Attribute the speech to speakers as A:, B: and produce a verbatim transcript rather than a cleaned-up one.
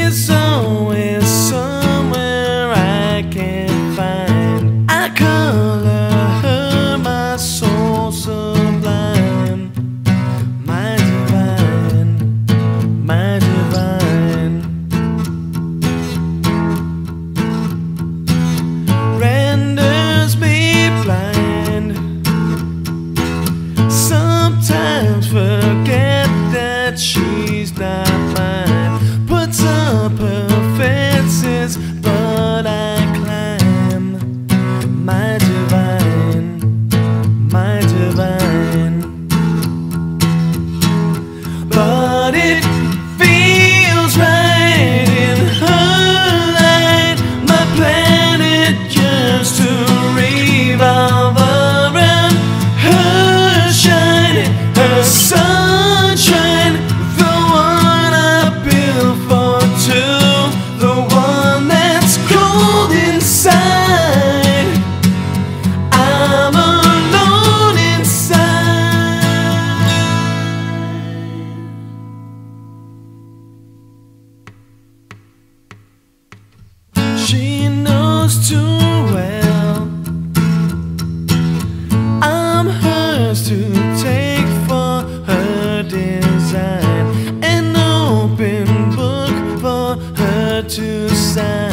A: She's always somewhere I can't find. I color her my soul sublime, my divine, my divine. Renders me blind. Sometimes forget that she's not mine. Puts up her fences, but I climb, my divine, my divine. But it feels right in her light. My planet yearns to revolve around her shining, her sunshine, the one I built for two, the one that's cold inside. I'm alone inside. She knows too well I'm hers to take for her design, an open book for her to sign.